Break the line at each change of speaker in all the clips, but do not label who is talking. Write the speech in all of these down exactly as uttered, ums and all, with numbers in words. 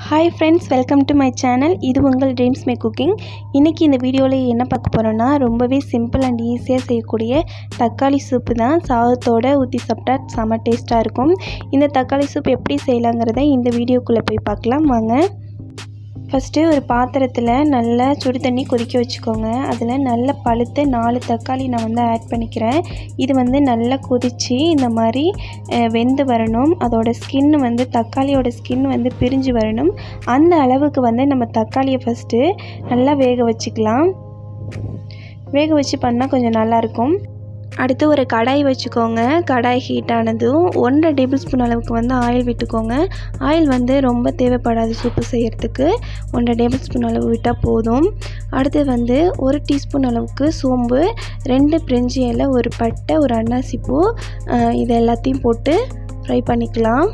Hi friends, welcome to my channel. இது உங்கள் Dreams Make Cooking. இன்னைக்கு இந்த வீடியோல என்ன பார்க்க போறோம்னா ரொம்பவே சிம்பிள் அண்ட் ஈஸியா செய்யக்கூடிய தக்காளி சூப் தான். சாதத்தோட ஊத்தி சாப்பிட்டா செம டேஸ்டா இருக்கும். இந்த தக்காளி சூப் எப்படி செய்யலாம்ங்கறதை இந்த வீடியோக்குள்ள போய் பார்க்கலாம் வாங்க. ஃபர்ஸ்ட் ஒரு பாத்திரத்துல நல்ல சுடு தண்ணி கொதிக்க வச்சுக்கோங்க. அதுல நல்ல பழுத்த நாலு தக்காளி நான் வந்து ஆட் பண்ணிக்கிறேன். இது வந்து நல்லா கொதிச்சு இந்த மாதிரி வெந்து வரணும். அதோட ஸ்கின் வந்து தக்காளியோட ஸ்கின் வந்து பிரிஞ்சு வரணும். அந்த அளவுக்கு வந்து நம்ம தக்காளியை ஃபர்ஸ்ட் நல்லா வேக வச்சுக்கலாம். வேக வச்சு பண்ணா கொஞ்சம் நல்லா இருக்கும். அடுத்து ஒரு கடாய் வச்சுக்கோங்க. கடாய் ஹீட் ஆனதும் ஒன்றரை டேபிள் ஸ்பூன் அளவுக்கு வந்து ஆயில் விட்டுக்கோங்க. ஆயில் வந்து ரொம்ப தேவைப்படாது சூப்பு செய்கிறதுக்கு. ஒன்றரை டேபிள் ஸ்பூன் அளவு விட்டால் போதும். அடுத்து வந்து ஒரு டீஸ்பூன் அளவுக்கு சோம்பு, ரெண்டு பிரிஞ்சி இலை, ஒரு பட்டை, ஒரு அன்னாசி பூ, இது எல்லாத்தையும் போட்டு ஃப்ரை பண்ணிக்கலாம்.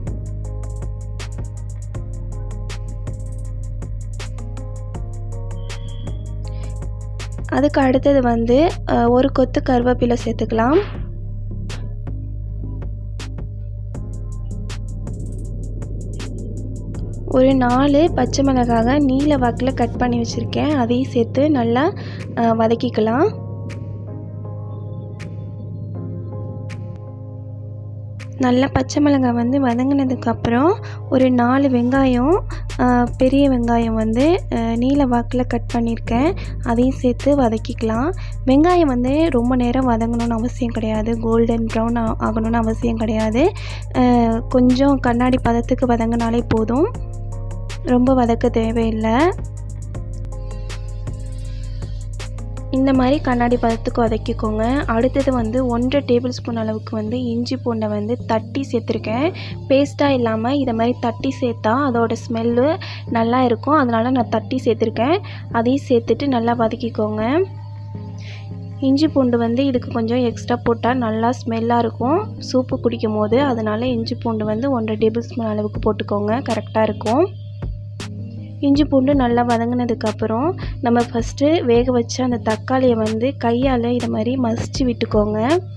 அதுக்கு அடுத்தது வந்து ஒரு கொத்து கருவேப்பிலை சேர்த்துக்கலாம். ஒரு நாலு பச்சை மிளகாயை நீல வாக்கில் கட் பண்ணி வச்சுருக்கேன். அதையும் சேர்த்து நல்லா வதக்கிக்கலாம். நல்லா பச்சை மிளகாய் வந்து வதங்கினதுக்கப்புறம் ஒரு நாலு வெங்காயம், பெரிய வெங்காயம் வந்து நீல வாக்கில் கட் பண்ணியிருக்கேன். அதையும் சேர்த்து வதக்கிக்கலாம். வெங்காயம் வந்து ரொம்ப நேரம் வதங்கணும்னு அவசியம் கிடையாது. கோல்டன் ப்ரௌன் ஆகணும்னு அவசியம் கிடையாது. கொஞ்சம் கண்ணாடி பதத்துக்கு வதங்கினாலே போதும். ரொம்ப வதக்க தேவையில்லை. இந்த மாதிரி கண்ணாடி பதத்துக்கு வதக்கிக்கோங்க. அடுத்தது வந்து ஒன்றரை டேபிள் ஸ்பூன் அளவுக்கு வந்து இஞ்சி பூண்டை வந்து தட்டி சேர்த்துருக்கேன். பேஸ்ட்டாக இல்லாமல் இதை மாதிரி தட்டி சேர்த்தா அதோட ஸ்மெல்லு நல்லா இருக்கும். அதனால் நான் தட்டி சேர்த்துருக்கேன். அதையும் சேர்த்துட்டு நல்லா வதக்கிக்கோங்க. இஞ்சி பூண்டு வந்து இதுக்கு கொஞ்சம் எக்ஸ்ட்ரா போட்டால் நல்லா ஸ்மெல்லாக இருக்கும் சூப்பு குடிக்கும் போது. அதனால் இஞ்சி பூண்டு வந்து ஒன்றரை டேபிள் ஸ்பூன் அளவுக்கு போட்டுக்கோங்க, கரெக்டாக இருக்கும். இஞ்சி பூண்டு நல்லா வதங்கினதுக்கப்புறம் நம்ம ஃபஸ்ட்டு வேக வச்ச அந்த தக்காளியை வந்து கையால் இதை மாதிரி மசிச்சு விட்டுக்கோங்க.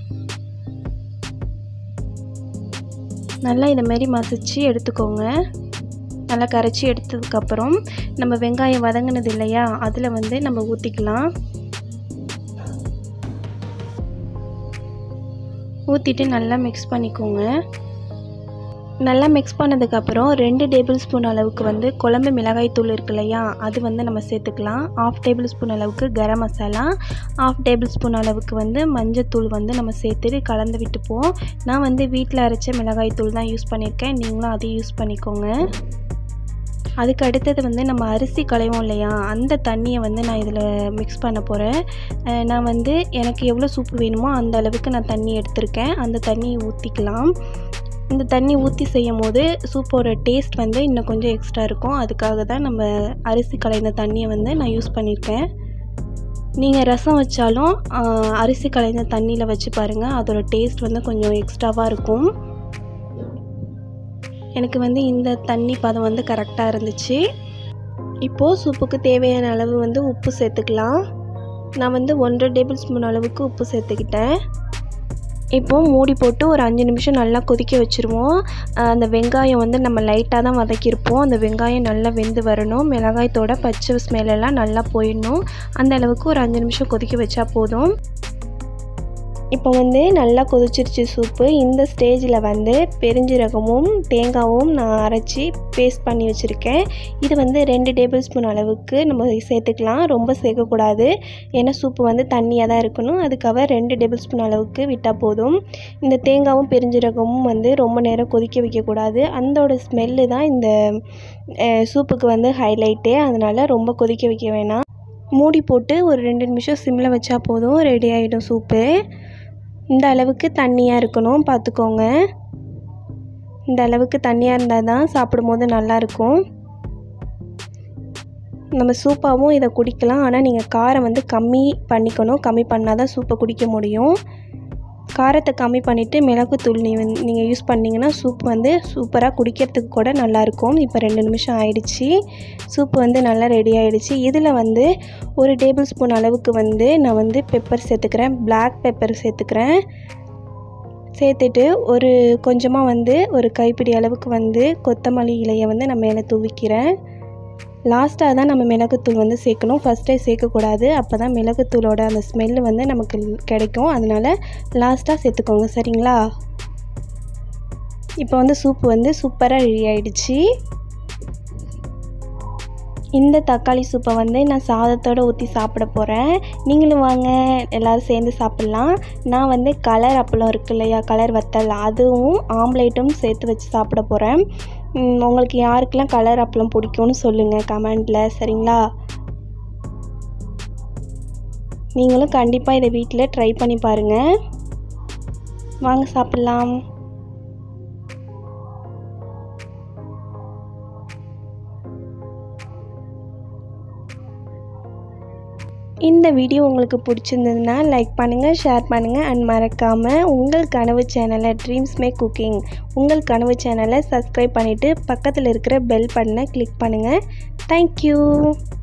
நல்லா இதை மாதிரி மசிச்சு எடுத்துக்கோங்க. நல்லா கரைச்சி எடுத்ததுக்கப்புறம் நம்ம வெங்காயம் வதங்கினது இல்லையா, அதில் வந்து நம்ம ஊற்றிக்கலாம். ஊற்றிட்டு நல்லா மிக்ஸ் பண்ணிக்கோங்க. நல்லா மிக்ஸ் பண்ணதுக்கப்புறம் ரெண்டு டேபிள் ஸ்பூன் அளவுக்கு வந்து குழம்பு மிளகாய் தூள் இருக்கு இல்லையா, அது வந்து நம்ம சேர்த்துக்கலாம். ஆஃப் டேபிள் ஸ்பூன் அளவுக்கு garam masala, half table spoon அளவுக்கு வந்து மஞ்சத்தூள் வந்து நம்ம சேர்த்துட்டு கலந்து விட்டுப்போம். நான் வந்து வீட்டில் அரைச்ச மிளகாய் தூள் தான் யூஸ் பண்ணியிருக்கேன். நீங்களும் அதை யூஸ் பண்ணிக்கோங்க. அதுக்கு அடுத்தது வந்து நம்ம அரிசி களைவோம் இல்லையா, அந்த தண்ணியை வந்து நான் இதில் மிக்ஸ் பண்ண போகிறேன். நான் வந்து எனக்கு எவ்வளோ சூப்பு வேணுமோ அந்த அளவுக்கு நான் தண்ணி எடுத்திருக்கேன். அந்த தண்ணியை ஊற்றிக்கலாம். இந்த தண்ணி ஊற்றி செய்யும் போது சூப்போட டேஸ்ட் வந்து இன்னும் கொஞ்சம் எக்ஸ்ட்ரா இருக்கும். அதுக்காக தான் நம்ம அரிசி களைந்த தண்ணியை வந்து நான் யூஸ் பண்ணியிருக்கேன். நீங்கள் ரசம் வச்சாலும் அரிசி களைந்த தண்ணியில் வச்சு பாருங்கள், அதோட டேஸ்ட் வந்து கொஞ்சம் எக்ஸ்ட்ராவாக இருக்கும். எனக்கு வந்து இந்த தண்ணி பதம் வந்து கரெக்டாக இருந்துச்சு. இப்போது சூப்புக்கு தேவையான அளவு வந்து உப்பு சேர்த்துக்கலாம். நான் வந்து ஒன்றரை டேபிள் ஸ்பூன் அளவுக்கு உப்பு சேர்த்துக்கிட்டேன். இப்போது மூடி போட்டு ஒரு அஞ்சு நிமிஷம் நல்லா கொதிக்க வச்சுருவோம். அந்த வெங்காயம் வந்து நம்ம லைட்டாக தான் வதக்கியிருப்போம். அந்த வெங்காயம் நல்லா வெந்து வரணும். மிளகாயத்தோட பச்சை ஸ்மெல்லாம் நல்லா போயிடணும். அந்த அளவுக்கு ஒரு அஞ்சு நிமிஷம் கொதிக்க வச்சா போதும். இப்போ வந்து நல்லா கொதிச்சிருச்சு சூப்பு. இந்த ஸ்டேஜில் வந்து பெருஞ்சீரகமும் தேங்காயும் நான் அரைச்சி பேஸ்ட் பண்ணி வச்சுருக்கேன். இது வந்து ரெண்டு டேபிள் ஸ்பூன் அளவுக்கு நம்ம சேர்த்துக்கலாம். ரொம்ப சேர்க்கக்கூடாது, ஏன்னா சூப்பு வந்து தண்ணியாக தான் இருக்கணும். அதுக்காக ரெண்டு டேபிள் ஸ்பூன் அளவுக்கு விட்டால் போதும். இந்த தேங்காயும் பெருஞ்சீரகமும் வந்து ரொம்ப நேரம் கொதிக்க வைக்கக்கூடாது. அதோட ஸ்மெல்லு தான் இந்த சூப்புக்கு வந்து ஹைலைட்டே. அதனால் ரொம்ப கொதிக்க வைக்க வேணாம். மூடி போட்டு ஒரு ரெண்டு நிமிஷம் சிம்மில் வச்சா போதும், ரெடி ஆகிடும் சூப்பு. இந்த அளவுக்கு தண்ணியாக இருக்கணும் பார்த்துக்கோங்க. இந்த அளவுக்கு தண்ணியாக இருந்தால் தான் சாப்பிடும் போது நல்லாயிருக்கும். நம்ம சூப்பாகவும் இதை குடிக்கலாம். ஆனால் நீங்கள் காரம் வந்து கம்மி பண்ணிக்கணும். கம்மி பண்ணால் தான் சூப்பை குடிக்க முடியும். காரத்தை கம்மி பண்ணிவிட்டு மிளகுத்தூள் நீ வந்து நீங்கள் யூஸ் பண்ணிங்கன்னா சூப் வந்து சூப்பராக குடிக்கிறதுக்கு கூட நல்லாயிருக்கும். இப்போ ரெண்டு நிமிஷம் ஆயிடுச்சு. சூப்பு வந்து நல்லா ரெடி ஆகிடுச்சு. இதில் வந்து ஒரு டேபிள் ஸ்பூன் அளவுக்கு வந்து நான் வந்து பெப்பர் சேர்த்துக்கிறேன். பிளாக் பெப்பர் சேர்த்துக்கிறேன். சேர்த்துட்டு ஒரு கொஞ்சமாக வந்து ஒரு கைப்பிடி அளவுக்கு வந்து கொத்தமல்லி இலையை வந்து நான் மேலே தூவிக்கிறேன். லாஸ்ட்டாக தான் நம்ம மிளகுத்தூள் வந்து சேர்க்கணும், ஃபஸ்ட்டே சேர்க்கக்கூடாது. அப்போ தான் மிளகுத்தூளோட அந்த ஸ்மெல்லு வந்து நமக்கு கிடைக்கும். அதனால் லாஸ்ட்டாக சேர்த்துக்கோங்க, சரிங்களா? இப்போ வந்து சூப்பு வந்து சூப்பராக ரெடி ஆகிடுச்சு. இந்த தக்காளி சூப்பை வந்து நான் சாதத்தோடு ஊற்றி சாப்பிட போகிறேன். நீங்களும் வாங்க, எல்லோரும் சேர்ந்து சாப்பிட்லாம். நான் வந்து கலர் அப்பளம் இருக்கு இல்லையா, கலர் வத்தல், அதுவும் ஆம்லேட்டும் சேர்த்து வச்சு சாப்பிட போகிறேன். உங்களுக்கு யாருக்கெல்லாம் கலர் அப்பளம் பிடிக்கும்னு சொல்லுங்கள் கமெண்டில், சரிங்களா? நீங்களும் கண்டிப்பாக இதை வீட்டில் ட்ரை பண்ணி பாருங்கள். வாங்க சாப்பிட்லாம். இந்த வீடியோ உங்களுக்கு பிடிச்சிருந்ததுன்னா லைக் பண்ணுங்கள், ஷேர் பண்ணுங்கள் அண்ட் மறக்காமல் உங்கள் கனவு சேனலை ட்ரீம்ஸ் மேக் குக்கிங் உங்கள் கனவு சேனலை சப்ஸ்கிரைப் பண்ணிவிட்டு பக்கத்தில் இருக்கிற பெல் பட்டனை கிளிக் பண்ணுங்கள். தேங்க்யூ.